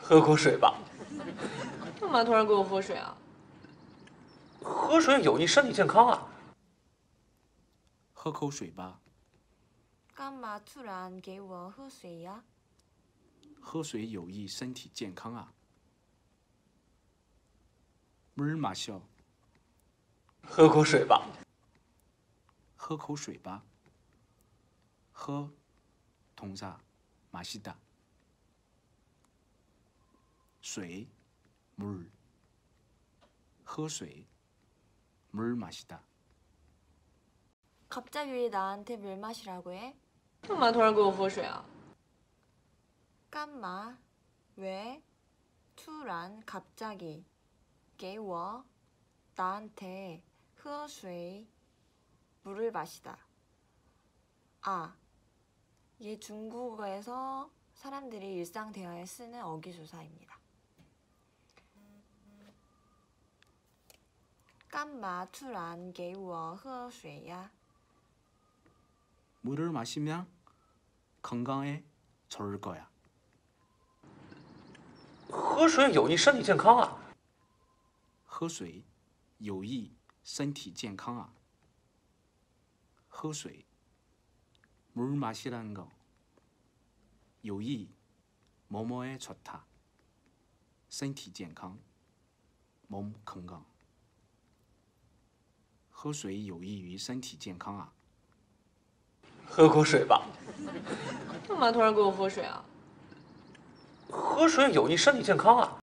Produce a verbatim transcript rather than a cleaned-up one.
喝口水吧。 干嘛突然给我喝水啊？ 喝水有益身体健康啊。 喝口水吧。 干嘛突然给我喝水呀？ 喝水有益身体健康啊。물 마셔。 喝口水吧。 喝口水吧。喝，동사 마시다。水，물。喝水，물 마시다。 갑자기 왜 나한테 물 마시라고 해? 干嘛突然给我喝水啊？ 깐마 왜突然 갑자기 给我 나한테 喝水 물을 마시다. 아, 이게 중국어에서 사람들이 일상 대화에 쓰는 어기소사입니다. 깐마 突然给我喝水呀? 물을 마시면 건강에 좋을 거야. 喝水有益身体健康啊。 喝水有益身体健康啊。喝水물 마시라는 거有益 뭐뭐에 좋다. 身体健康 몸 건강. 喝水有益于身体健康啊。 喝口水吧。 干嘛突然给我喝水啊？ 喝水有益身体健康啊。